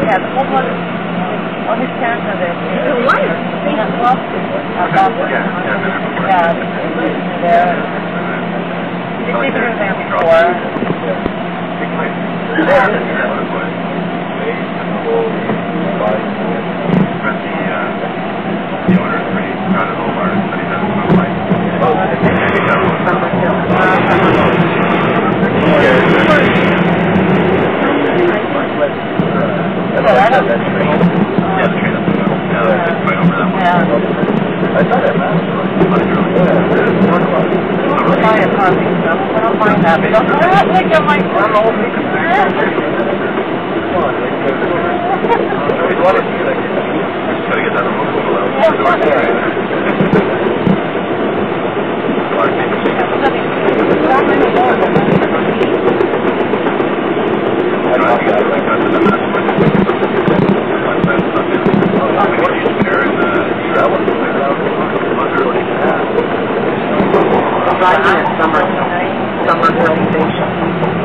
Yeah, the whole one. All his parents are there. What? They have lots of yeah, there. He's been there before. The owner is pretty proud of the whole bar, but he doesn't look like yeah, the train up the middle. Yeah, it's right over that one. Yeah. I thought it was. I'll buy a coffee stuff. I don't mind that. But I don't think I might know. Gotta get that removal out. Driving at Summerhill Station.